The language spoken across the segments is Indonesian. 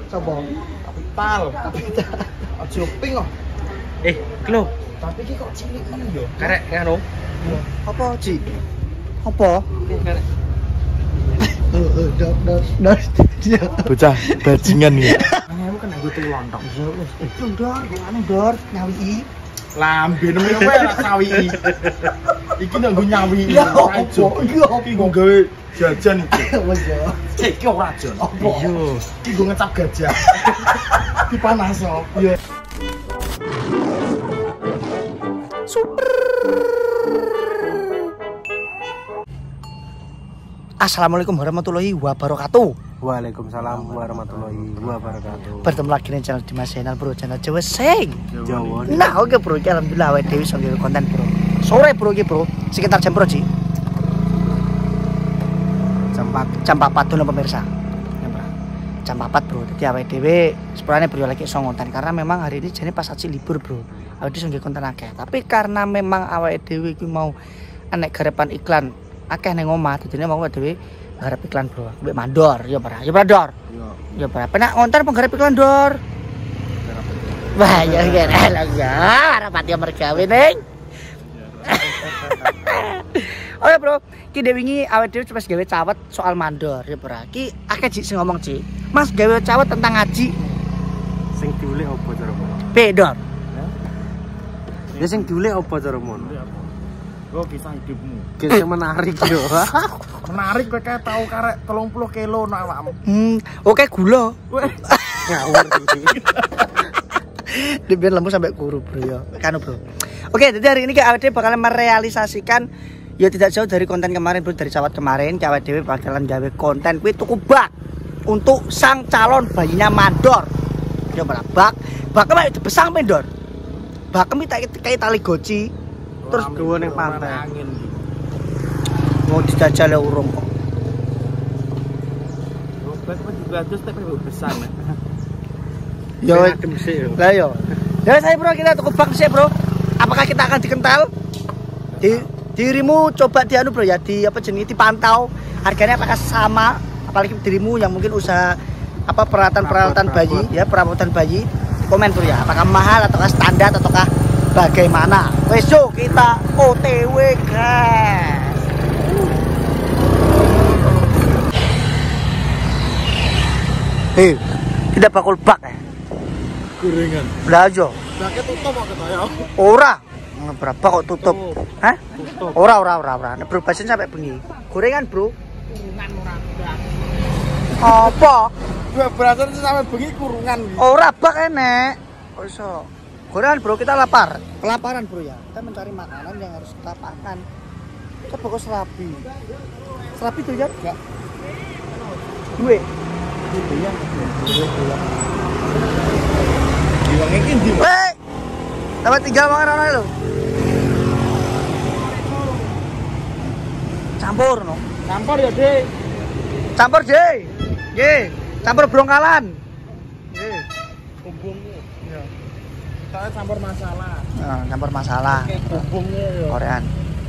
Coba. Kapital. Aja ping kok. Klo. Tapi iki kok cilik men yo. Karek ngono. Apa, Ci? Apa? Karek. Bocah bajingan ya. Kamu kan nggo telontok yo wis. Ndor, ngene ndor, nyawiki. Lambe nemu apa ya nyawiki. Iki nggo nyawiki. Iki nggo gawe jajan iki. Wes yo. Iki ora jan. Iya. Iki nggo ngecap gajah. Dipanas kok. Iya. Super. Assalamualaikum warahmatullahi wabarakatuh. Waalaikumsalam warahmatullahi wabarakatuh. Bertemu lagi di channel Dimas Channel bro, channel Jawa Sing. Jawa. Nah oke bro, alhamdulillah awake dhewe iso ngirim konten bro. Sore bro iki bro, sekitar jam berapa sih? Jam 4 dulu pemirsa. Jam 4 bro, jadi awake dhewe sepurane bro lagi iso konten karena memang hari ini jane pas aji libur bro. Awake dhewe iso ngirim konten akeh. Tapi karena memang awake dhewe iki mau enek garepan iklan akeh nang omah, dadine mau dhewe garap iklan bro. Mbek mandor, ya para. Ya para dor. Ya para. Penak ngonten penggarap iklan dor. Wah, ya kene lho ya. Rapati mergawe ning. Oke bro, ki dhewe wingi awake dhewe cepet gawe cawet soal mandor, ya para. Ki akeh Cik sing ngomong Cik. Mas gawe cawet tentang ngaji. Sing diulih apa cara mono? Bedor. Ya sing diulih apa cara mono? Oh, kisah hidupmu. Kisah menarik yo. Menarik kowe kae tau karek 30 kilo nak awakmu. Oke gula. Ngawur iki. Dibiar lembu sampai kuru bro ya. Kanu bro. Oke, jadi hari ini KWD bakalan merealisasikan ya tidak jauh dari konten kemarin bro, dari cawat kemarin KWD bakalan gawe konten kuwi tuku bak untuk sang calon bayinya mandor. Ya bak mek dibesang mendor. Bak kayak tali goci. Terus gawe ning pantai. Mau dijajal ya urung kok. Obat juga terus tapi besar. Yo, lah yo. Ya saya bro, kita tuku bak sih bro. Apakah kita akan dikental? Dirimu coba dianu bro ya, di apa jenis dipantau harganya apakah sama, apalagi dirimu yang mungkin usaha apa peralatan bayi ya, perawatan bayi. Komen bro ya, apakah mahal ataukah standar ataukah bagaimana? Wes yuk kita OTW guys. Kita bakul bak ya. Gorengan. Lah aja. Baknya tutup kok ya. Ora. Berapa kok tutup? Hah? Tutup. Ora. Nek bro basen sampai bengi. Gorengan, Bro. Kurungan ora. Apa? Dua berasan sampai bengi kurungan. Ora bak enek. Kok iso? Gorengan, Bro, kita lapar. Kelaparan, Bro ya. Kita mencari makanan yang harus kita makan. Coba kok serabi. Serabi tuh ya? Enggak. Duwe. Iya. Diwangi iki ndi? Hei. Dapat tinggal mangan ana lho. Campur no. Campur ya, Dik. Campur, Dik. Nggih, campur brongkalan. Nggih. Bumbungnya. Iya. Soalnya campur masalah. Nah, campur masalah. Bumbungnya ya.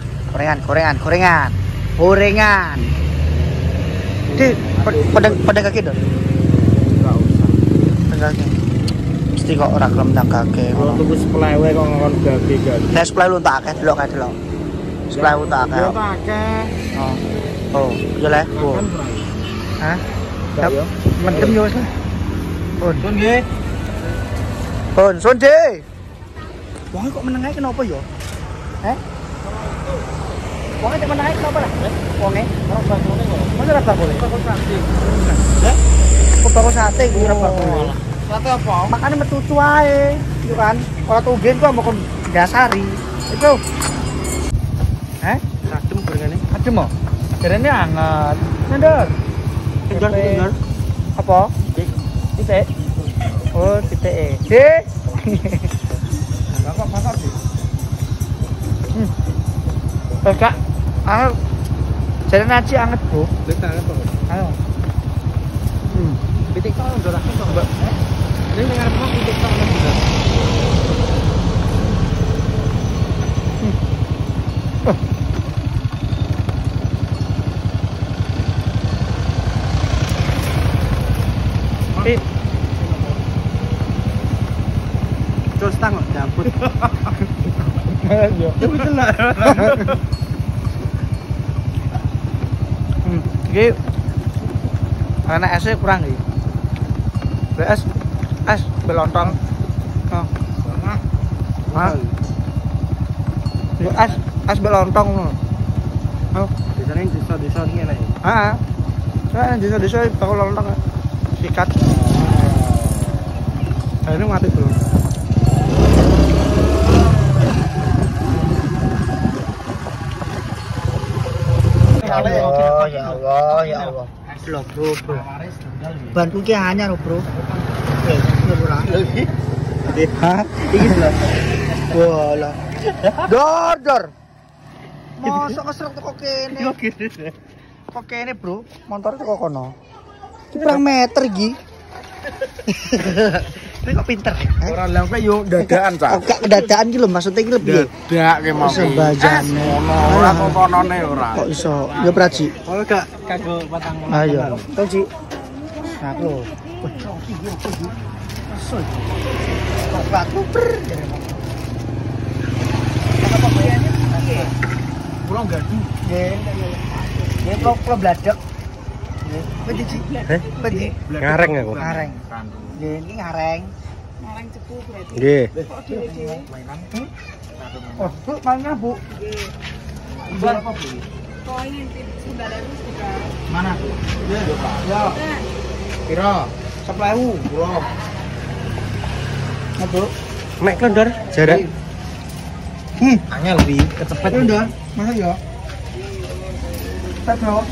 Gorengan. Dik, pedang kaki dong. Enggak usah. Pedang kaki. Mesti kok ora gelem ndang kaki. Kalau tuku sepelewe kok ngon gawe kan. Saya supply lu tak akeh delok kae delok. Supply lu tak akeh. Ya tak akeh. Oh, iya le. Hah? Enggak ya. Mendem yo wis. Pun nggih. Pun sonde. Wong kok menengae kenapa yo? Wong cek menengae kenapa lah? Wonge ora bakule kok. Masa ora bakule? Bakul sate. Ya? Kok bakul sate kuwi ora bakule. Sate apa? Makane metutu ae. Itu kan. Ora tugen kok mau dasari. Itu. Adem gorengane. Adem mo? Jarene anget. Ndor. Tinggal. Apa? Titik. Oh, titik. Dik. Enggak masak sih. Kak, anget. Jarene aci anget, Bro. Wis anget kok. Ayo. Pitik kok udah rakyat kok, Mbak. Ini ngarepno pitik kok udah. Terus tang dapet. Yo. Betul lah. Iki ana esnya kurang iki. Es belontong. Oh. Hah? Es belontong ngono. Oh, Biasanya desa-desa ngene. heeh. Saya desa-desa bakal lontong sikat. Ini mati bro. Ya Allah. Loh, bro. Bantu ki anyar, bro. Hah? Iki lho. Walah. Dor. Mosok kesrek teko kene. Kok kene, Bro? Motor teko kono. Iki pirang meter iki? Ini kok pinter ya? Ora lang kowe yo dadakan, Cak. Oh, gak kedataan iki lho, maksudnya iki lebih. Dadak ke mau. Iso bajane. Ora kok konone ora. Kok iso? Ya praji. Oh gak kanggo patang. Ayo. Kok Ci? Nah, lho. Kok batu ber. Pulang gadu. Nggih. Kok bladek. Nggih. Pedi Ci? Pedi. Ngareng aku. Ngareng. Nggih, iki ngareng. Ngareng cepu berarti. Nggih. Kok dhewe-dhewe? Oh, Bu, mainnya, Bu. Nggih. Berapa, Bu? Kok ini 900 juga. Mana, Bu? Ya. Nah, Piro? 10.000. Belum. Nah, Bu. Mek klendor jarak. Angel lebih kecepet. Klendor. Masa ya? Cepet, Bro.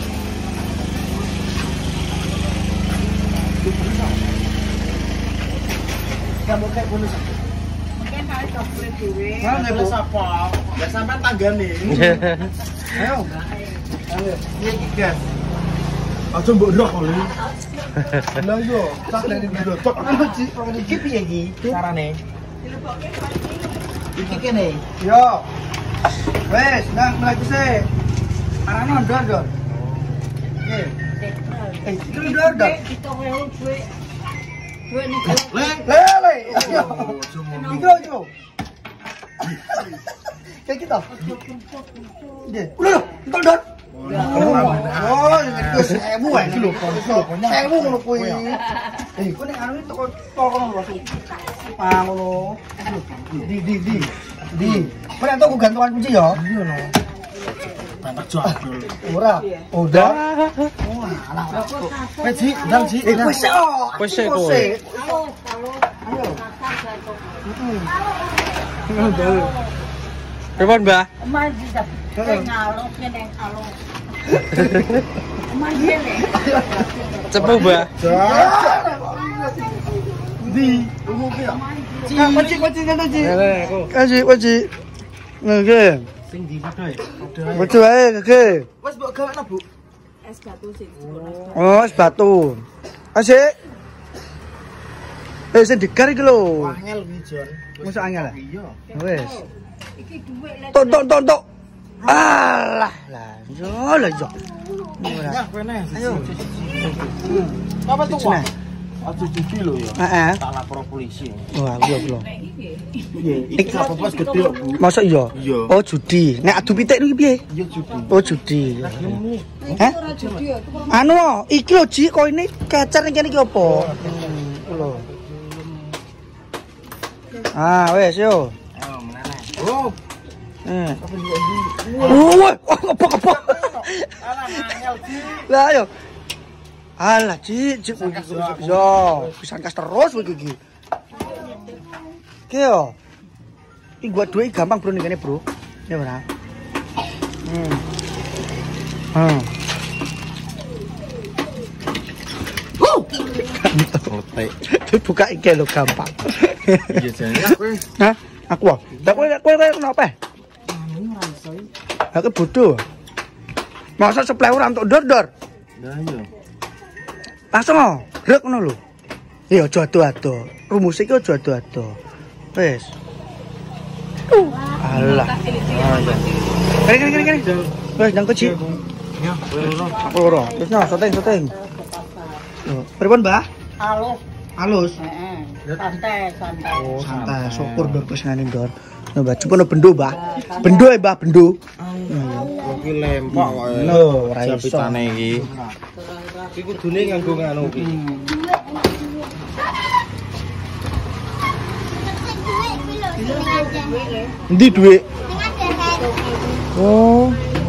Kamu kayak bonus. mungkin harus double dhewe. Mana, Bu? apa? Ya sampai tanggane. Ayo. Ayo. Iki gas. Aja mbok ndok lho. Lah yo, tak dari ndok. Apa sih? Kok iki piye iki? Carane. Dilebokke pasti. Iki kene. Yo. Wes, nang mlaku sih. Arane ndor. Nggih. Iki ndor. Ditoweho duwe. Duwe ning Le. Iki yo. Kayak kita. Nggih. Udah, ndor. Oh, itu 1000 ae lho. 1000 ngono kuwi. Kok nek anu toko kono lho. Ah ngono. Di. Kok nek toko gantungan kunci ya? Iya no. Bapak jadul. Ora. Udah. Alah. Wes Ji, ndang Ji. Wis kok. Wis kowe. Ayo. Pripun, Mbah? Omah dijak. Ngalor ning alor. Omah ngene. Cepu, Mbah. Di. Kunci ngene Ji. Ngene aku. Kunci. Nggih. Sing di padha. Kunci wae nggih. Wes mbok gawekno, Bu. Es batu sih. Oh, es batu. Asik. Sing degar iki lho. Angel iki, Jon. Mosok angel ah? Iya. Wes. Iki dhuwit lek. Tok. Alah, yo. Ya, kene. Ayo. Apa tuh? Cina. Aduh cuci lho ya. Heeh. Tak lapor polisi. Wah, iya belum. Iki apa pas gede kok, Bu? Masa iya? Iya. Oh, judi. Nek adu pitik iki piye? Iya cuci. Oh, judi. Hah? Ora judi ya. Anu, iki lho Ji, kok ini kecer ning kene iki apa? Lho. Ah, wes yo. Ayo menene. Oh, Wah, apa? alah angel Ji. Lah ayo. Alah, Ji, yo, pisan kas terus kowe iki. Ki yo. Iki gua duwe gampang bro ning kene, Bro. Ya ora. Buka iki lho gampang. Iya jane kowe. Hah? Aku ah. Lah kowe kenapa? Aku bodoh. Masa 10.000 ora untuk dor. Lah iya. Langsung oh, rek ngono lho. Ya aja ado-ado. Rumus iki aja ado-ado. Wis. Alah. Kene. Wis nang kecil. Ya, Aku loro. Wis no, soteng. Yo, pripun, Mbah? Alus. Halus. Santai. Oh, santai. Syukur Dor pesane Dor. Mbah, coba no bendo, Mbah. Bendo ya, Mbah, bendo. Iki lempak kok. Lho, ora iso. Japitane iki. Iki kudune nganggo ngono iki. Endi dhuwit? Oh.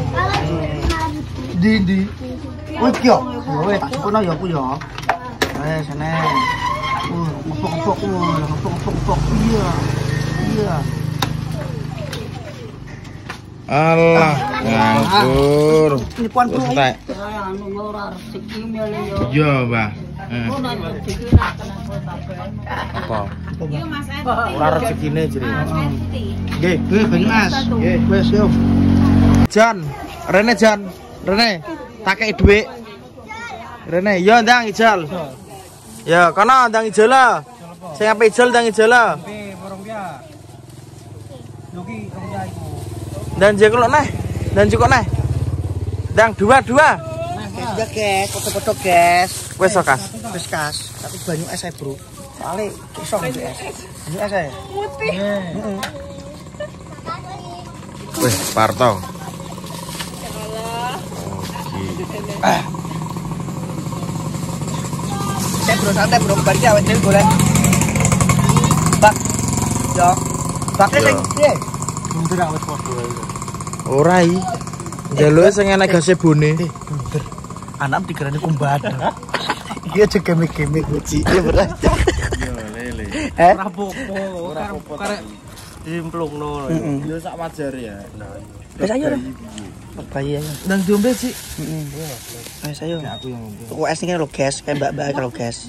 Di. Wis yo. Yo tak coba yo aku yo. Sana. Ngepok. Iya. Alah, nganggur. Ini puan bro. Entek. Anu ora rezeki mele yo. Iya, Mbah. Ono rezeki nak kena kowe kabeh. Apa? Iya Mas Ora rezekine jere. Nggih, Banyumas. Nggih, wis yo. Jan, Rene. Tak kei dhuwit. Rene, yo ndang ijal. Ya, kono ndang ijal lah. Sing ape ijal ndang ijal lah. Dan jekok neh. Dan cukup neh. Ndang dua. Ya guys, foto-foto guys. Wes kas. Wis kas, tapi banyu es ae, Bro. Soale iso banyu es. Banyu es ae. Putih. Heeh. Weh, Parto. Bro, santai bro, berarti awet dhewe golek. Bak. Yo. Bakne sing piye? Mundur awet podo ae. Ora iki. Njaluke sing enek gase bone. Mundur. Anak dikerani kumbada. Iki aja game-game kuci. Ya beras. Yo lele. Ora apa-apa. Karek dimplungno. Yo sak wajar ya. Wis ayo. Bayi ayo. Nang diombe sih. Heeh. Wis ayo. Aku yang ngombe. Tuku es ini lho, guys. Kayak mbak-mbak kalau guys.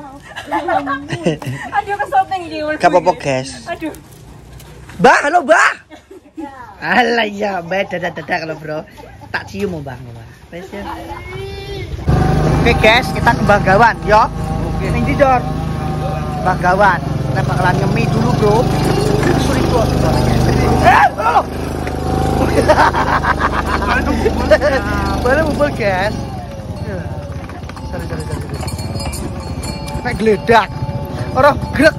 Aduh kesopeng iki. Gak apa-apa, guys. Aduh. Mbah, halo, Mbah. Alah ya, Mbak, dadah kalau bro. Tak cium mau Mbah. Wes ya. Oke, guys, kita ke Banggawan, yo. Oke. Ning ndi, Dor? Banggawan. Kita bakalan ngemi dulu, Bro. Sulit bro. Bro. Boleh ngumpul, guys. Sorry. Kayak geledak. Orang grek.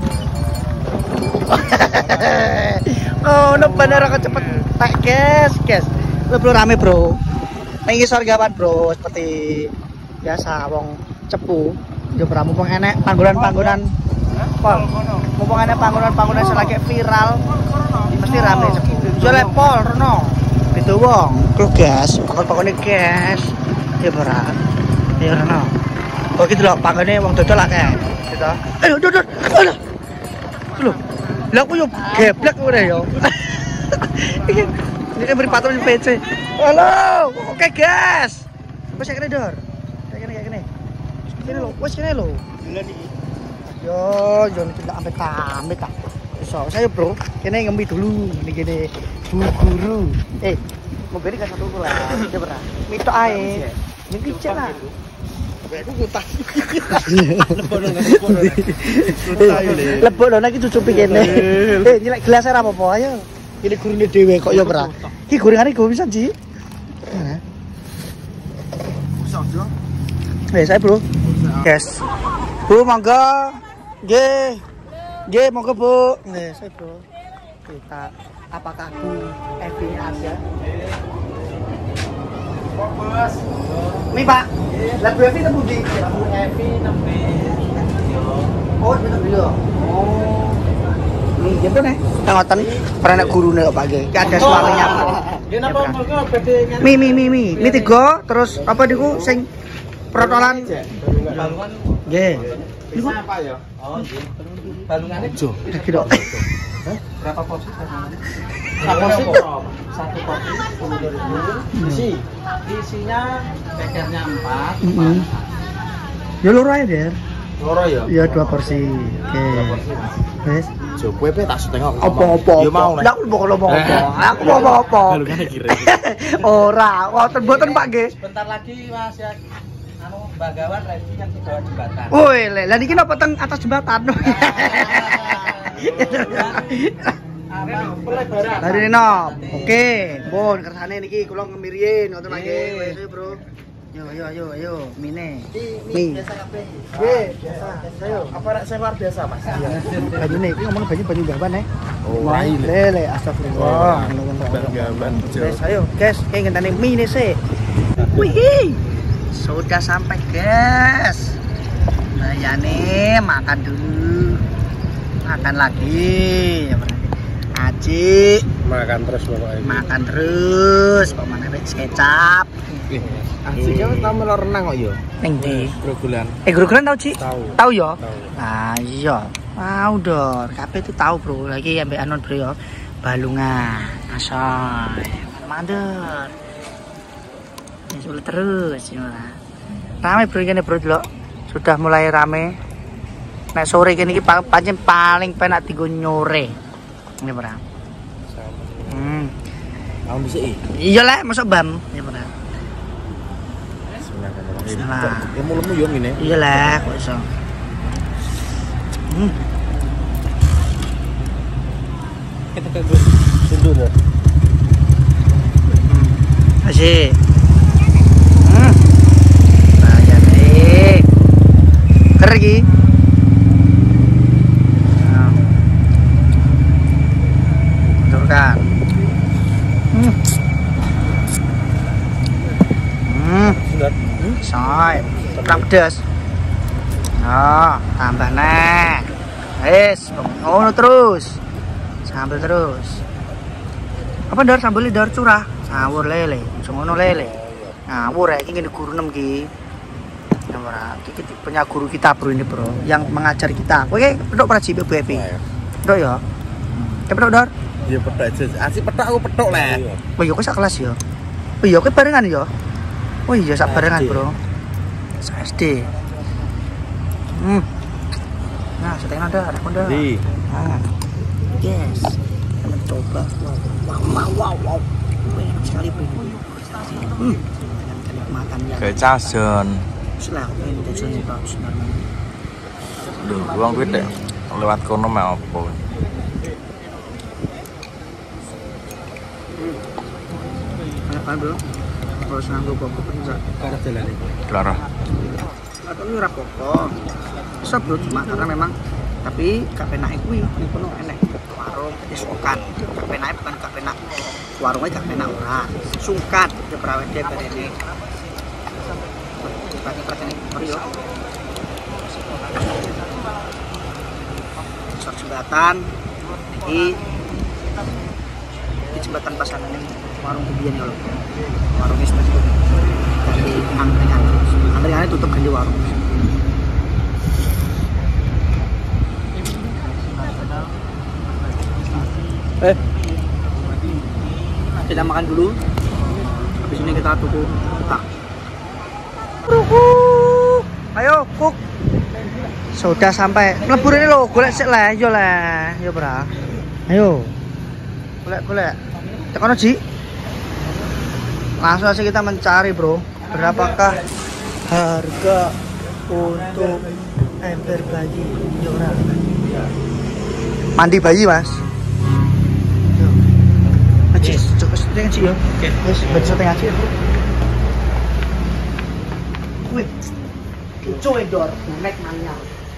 Oh, no bener aku cepet. Tak, guys. Lo bro rame, Bro. Ning isor gawan, Bro, seperti biasa wong cepu. Yo mumpung enek panggonan-panggonan. Pol. Mumpung enek panggonan-panggonan sing lagi viral. Mesti rame cepu. Jole pol rono. Gitu wong. Klo gas, panggon-panggone gas. Ya berat. Ya rono. Oh gitu lho, panggone wong dodol akeh. Gitu. Ayo dodol. Aduh. Lho. Lah aku yo geblek ora yo. Ini kan beri patron PC. Halo, oke gas. Wes kene Dor. Kayak kene. Kene lho, wes kene lho. Yo tidak sampai tamit tak. So, saya bro, kene ngemi dulu. Ini gini, Bu Guru. Mau beri kan satu lah. Dia pernah. Mitok ae. Ini kicik lah. Aku kutas. Lebok lho nek cucupi kene. Nyelek gelas ora apa-apa ayo. Ini gurune dhewe kok ya ora. Iki gorengane go bisa, Ji. Saya bro. Guys. Bu monggo. Nggih, monggo Bu. Nggih, saya bro. Kita apakah Bu FB-nya ada? Bos. Nih, Pak. Lah Bu FB temu di Bu FB nembe. Oh, bener yo. Oh. Nih, gitu nih. Ngoten perenek gurune kok Pak nggih. Ki ada suaminya. Nggih napa monggo bedhe Mi. Mi 3 terus apa niku sing protolan. Nggih. Niku apa ya? Oh, nggih. Balungane jo. Kira. Berapa porsi balungane? Satu porsi 10.000. Isinya bekernya 4. Ya loro ae, Der. Loro ya? Ya 2 porsi. Oke. Wes. Jo kowe pe tak setengah. Apa-apa. Ya mau nek. Aku mau ngomong apa. Aku mau apa. Balungane kira. Ora, wonten mboten Pak nggih. Bentar lagi Mas ya anu Bagawan ready yang di bawah jembatan. Woi, lah niki napa teng atas jembatan. Pelebaran. Hari ini no. Oke, pun kersane niki kula ngemiriin ngoten mangke. Wes Bro. Ayo, mine. Biasa kabeh. Nggih, biasa. Ayo. Apa rek luar biasa, Mas? Banyune iki ngomong banyu gaban ya. Oh, lele astagfirullah. Gaban. Guys, ayo guys, kayak ngenteni mine sih. Wih, sudah sampai guys. Nah ya nih, makan dulu. Makan lagi. Aji. Makan terus pokoknya. Makan terus. Pemane wis kecap. Asik ya tau melo renang kok yo. Ning ndi? Grogolan. Grogolan tau, Ci? Tahu. Tahu ya? Tahu. Nah, iya. Tahu dor. Kabeh itu tahu, Bro. Lagi ambek anon, Bro ya. Balungan. Asoy. Mandor. Ya sulit terus ya. Rame, Bro, kene, Bro, delok. Sudah mulai rame. Nek sore kene iki pancen paling penak dienggo nyore. Ini, Bro. Kamu bisa Iya lah, masuk bam. Ya, Bro. Salah. Ya mulutmu yo ngene. Iyalah, kok iso. Kita ke sundur ya. Asik. Bahaya nih. Ker iki. Turkan. Sundur. Soy, kurang pedas. Oh, tambah neh. Wis, ngono terus. Sambel terus. Apa ndar sambel ndar curah? Sawur lele, ngono lele. Ngawur iki ngene guru 6 ki. Ora, iki punya guru kita, Bro, ini, Bro, yang mengajar kita. Kowe petok praji Bu Epi. Petok ya? Petok ndar? Ya petok aja. Asik petok aku petok lah. Oh iya, kowe sak kelas ya? Oh iya, kowe barengan ya? Oh iya, sak barengan, Bro. SD. Nah, setengah ada konda. Nah. Yes. Kita mencoba. Wow. Enak sekali, Bro. Kenikmatan yang Kayak cajon. selah ini jajan Pak sebenarnya. Duh, uang duit deh. Lewat kono mah apa? Apa, Bro? Kalau senang gue pokok enggak Arah jalan ini. Kelara. atau ini rapoko bisa, Bro, cuma karena memang tapi gak penak kuwi ning kono enek warung disokan gak penak bukan gak penak warungnya gak penak ora sungkan ke prawet dia berene pakai pertanyaan Mario jembatan di jembatan pasangan ini warung kebian ya warung istri ganti angkringan tutup ganti warung. Kita makan dulu habis ini kita tuku otak. Ayo Kuk, sudah sampai melebur ini loh, golek sik lah, yo lah, yo bra. Ayo golek tekan Ji. Langsung aja kita mencari, Bro, berapakah harga untuk ember bayi. Yo bra, mandi bayi, Mas. Acis, coba setengah sih yo. Oke. Wis, setengah sih. Wih. Cuy dor, nek nanya.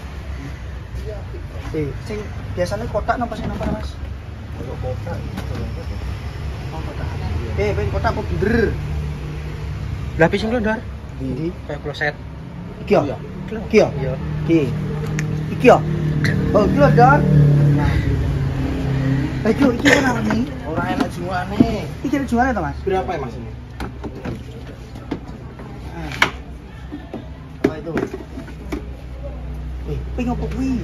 Sing biasanya kotak napa sing napa, Mas? Kotak. Oh, kotak. Ben kotak apa bener? Lah pisang lho, Dor. Ndi? Kayak kloset. Iki yo. Iki yo. Iya. Iki yo. Oh, iki lho, Dor. Nah. Iki kan apa nih? Orang enak juane. Iki ada jualnya toh, Mas? Berapa ya, Mas ini? Apa itu? Ping apa kuwi?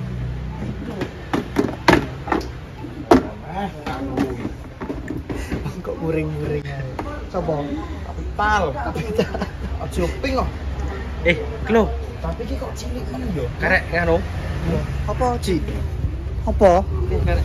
Kok muring-muring ae. Sopo? Kapital. Aja ping kok. Klo. Tapi iki kok cilik men yo. Karek ngono. Apa, Ci? Apa? Karek.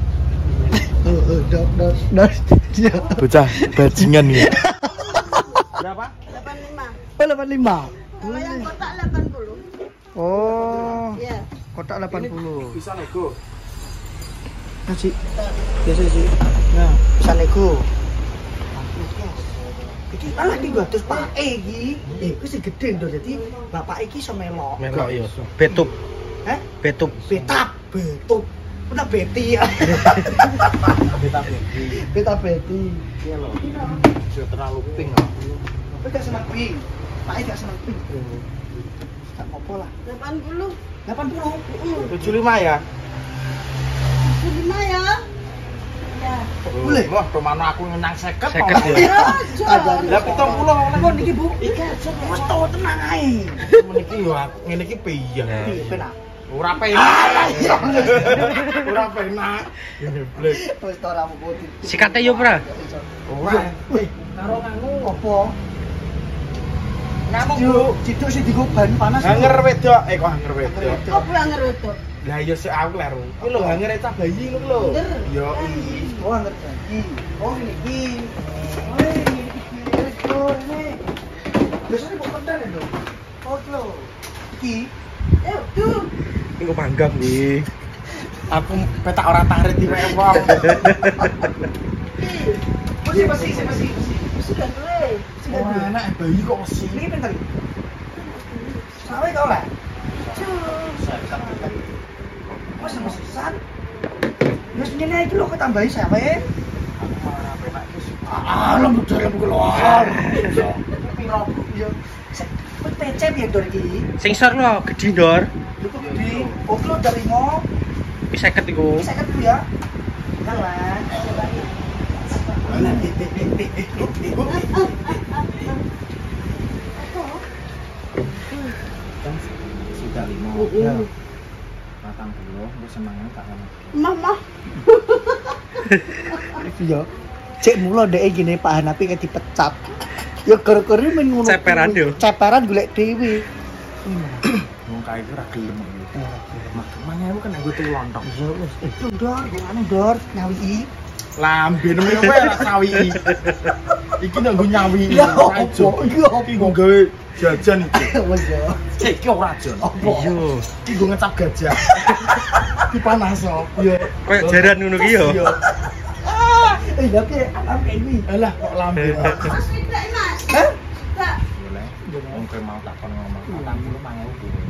Bocah bajingan ya. Berapa? 85. Oh, 85. Kalau yang kotak 80. Oh. Iya. Kotak 80. Bisa nego. Nah, Ci. Biasa sih. Nah, bisa nego. iki malah iki terus Pak iki. Iku sing gedhe ndok dadi bapak iki iso melok. Melok ya. Betup. Heh? Betup. Betup. Udah beti ya. Beta beti. Iya lho. Sudah terlalu pink. Tapi gak seneng pink. Pak gak seneng pink. Gak apa-apa lah. 80. 80. 75 ya. 75 ya. Ya. Boleh? Wah, pemana aku ngenang 50. 50 ya. Lah 70 ngene kok niki Bu. Iki aja wis tau tenang ae. Meniki yo ngene iki piye. Penak. Ora penak. Ora penak. Blek. Wis tau ra putih. Sikate yo, Pra. Ora. Karo nganu apa? Nganu Bu, ciduk sing dienggo ban panas. Hanger wedok, kok hanger wedok. Kok pulang ngeruduk? Lah iya sik aku kleru. Iki lho hanger cah bayi ngono lho. Yo Oh, hanger lagi. Oh, ini. Oh, ini. Oh, ini. Biasanya kok konten lho. Oh, lho. Iki. Tuh. Iku manggang iki. Aku petak ora tarik di wong. Masih. Sudah gue. Oh, anak bayi kok mesti. Ini pinter. Sawe kau lah. Mas sama sisan. Wis ngene iki lho ketambahi sawe. Lembut dalam keluar. Piro yo. Wis pecet ya Dor iki. Sing sor lho, gedhi Dor. Itu gede. Oh, lo dari ngo. 50 iku. Bisa kan dulu ya. Tenang lah. Sudah 5. Ya. Matang dulu, gue senangnya tak ngono. Mama. Iya. Cek mula dhek gini Pak Hanapi kayak dipecat. Ya gara-gara men ngono. Ceperan yo. Ceperan golek dhewe. Wong kae iku ora gelem. Makanya aku kan gue tuh lontong. Iya wis. Itu Dor, gimana Dor? Nyawi. Lambe nemu kowe ora sawi. Iki nang gue nyawi. Ya opo? Iya Iki gue gawe jajan iki. Wes ya. Cek iki ora jan. Opo? Iya. Iki gue ngecap gajah. Dipanaso. Iya. Kayak jaran ngono ki yo. Iya. Ya oke, apa ini? Alah kok lambe. Mas tidak Mas. Hah? Tak. Boleh. Wong kowe mau tak kon ngomong. 40 mangewu.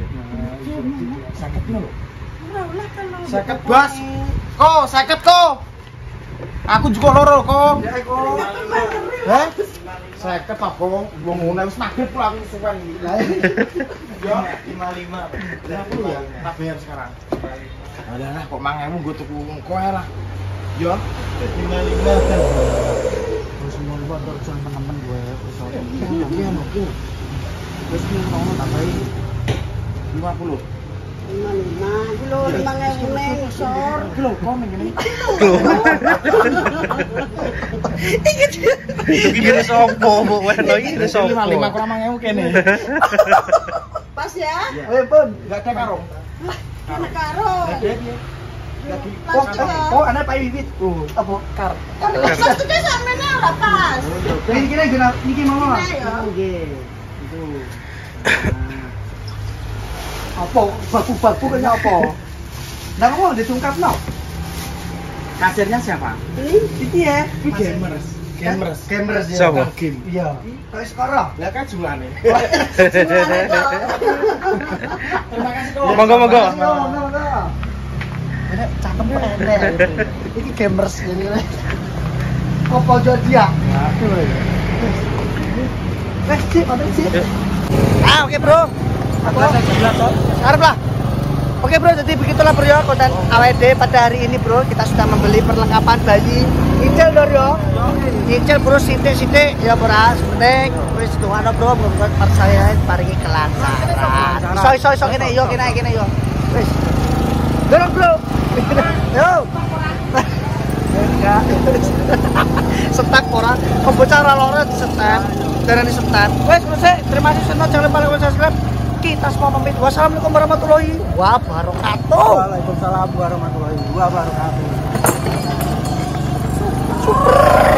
Sakit lho. Ora ulah kalau. 50 bos. Ko, 50 ko. Aku juga loro ko. Ya kok. Hah? 50 apa? Wong ngono wis maghrib pula aku suwen iki. Yo 55. 50 ya. Tak bayar sekarang. Alah kok 1000 gue tuku kowe lah. Yo 55 kan. Terus mau luar terus teman-teman gue. Oke. Terus mau tambahin 50. 55 kilo 5.000 neng sor. kilo komen ini. Iki kene sopo, Mbok Weno iki kene sopo? 55 kurang 1000 kene. Pas ya. Eh pun. Enggak ada karung. Kena karo. Oh, anak Pak Wiwit. Apa? Kar. Maksudnya sampeyan ora pas. Ini kira guna niki mama. Iya. Nggih. Itu. Apa? Baku-baku kayaknya apa? Nah, kamu ditungkap no? Kasirnya siapa? Ini ya. Gamers. Gamers ya. Siapa? Game. Iya. Kayak sekarang. Lah kan jumlahnya. Terima kasih. Monggo. Ini cakep pendek. Ini gamers jadi. Apa dia? Cik, apa sih? Oke bro. Harap lah. Oke bro, jadi begitulah bro ya konten AWD pada hari ini bro. Kita sudah membeli perlengkapan bayi. Nyicil dor yo. Nyicil bro sithik-sithik ya bro. Penting wis dongano bro, muga percaya paringi kelancaran. Iso kene yo. Wis. Dorong bro. Yo. Enggak. Setak ora, kombucha ora loro disetak. Darani setak. Wes selesai. Terima kasih semua, jangan lupa like dan subscribe. Kita semua pamit. Wassalamualaikum warahmatullahi wabarakatuh. Waalaikumsalam warahmatullahi wabarakatuh. Super.